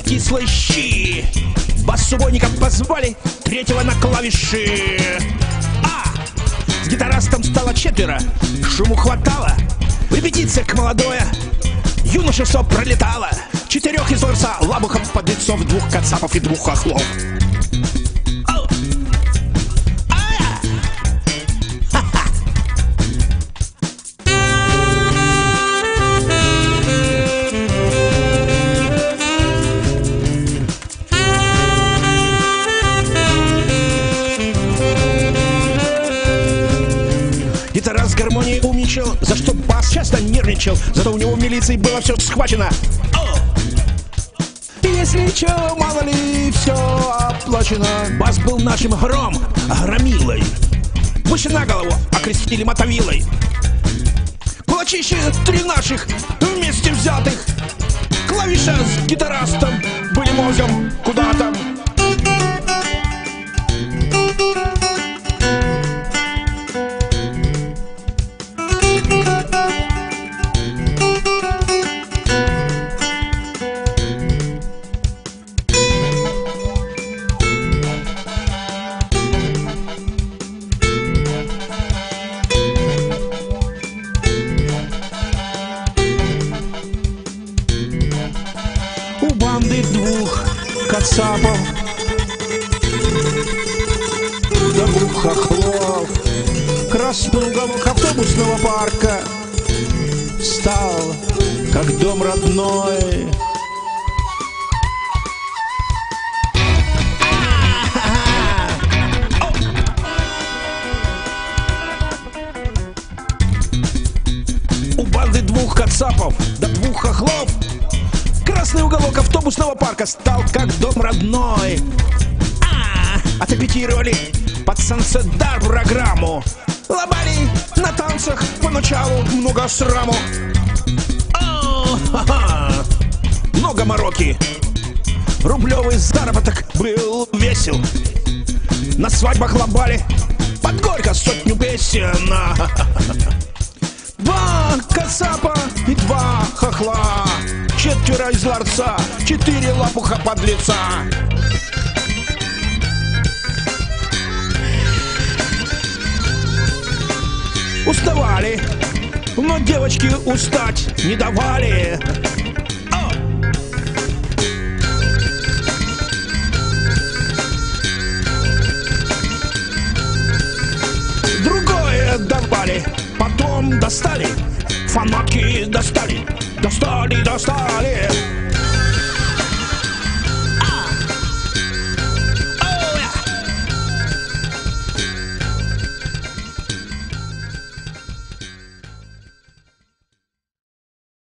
кислые щи. Бассубойником позвали, третьего на клавиши. С гитарастом стало четверо, шуму хватало. В репетициях молодое юношество пролетало. Четырех из ларца, лабухов, подлецов, двух кацапов и двух хохлов. Гитараст гармонии умничал, за что бас часто нервничал. Зато у него в милиции было все схвачено. Если чё, мало ли, все оплачено. Бас был нашим громилой. Выше на голову окрестили мотовилой. Кулачище три наших вместе взятых. Клавиша с гитарастом были мозгом куда там. У банды двух кацапов, двух хохлов, красный уголок автобусного парка стал как дом родной. У банды двух кацапов да двух хохлов красный уголок автобусного парка стал как дом родной. Отрепетировали под Санседар программу. Ломали на танцах поначалу много сраму. Много мороки. Рублевый заработок был весел. На свадьбах ломбали под горько сотню песен. Два кацапа и два хохла, четверо из ларца, четыре лопуха подлеца. Уставали, но девочки устать не давали. Другое давали, потом достали, фанатки достали.